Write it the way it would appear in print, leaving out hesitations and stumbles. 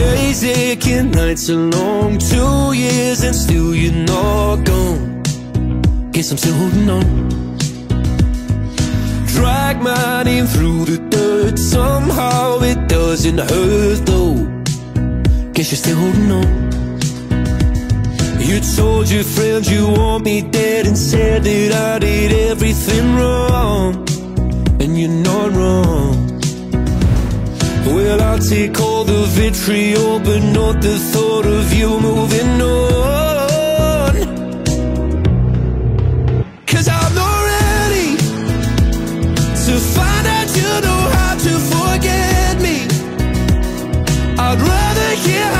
Days aching, nights are long, 2 years and still you're not gone. Guess I'm still holding on. Drag my name through the dirt, somehow it doesn't hurt though. Guess you're still holding on. You told your friends you want me dead and said that I did everything wrong. And you're not wrong. Well, I'll take all the vitriol, but not the thought of you moving on. 'Cause I'm not ready to find out you know how to forget me. I'd rather hear